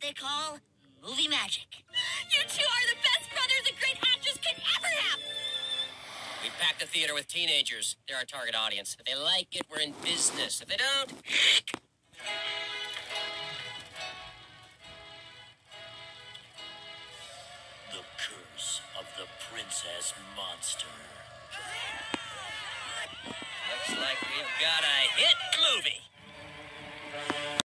I call movie magic. You two are the best brothers a great actress could ever have. We packed the theater with teenagers. They're our target audience. If they like it, we're in business. If they don't... The curse of the princess monster. Looks like we've got a hit movie.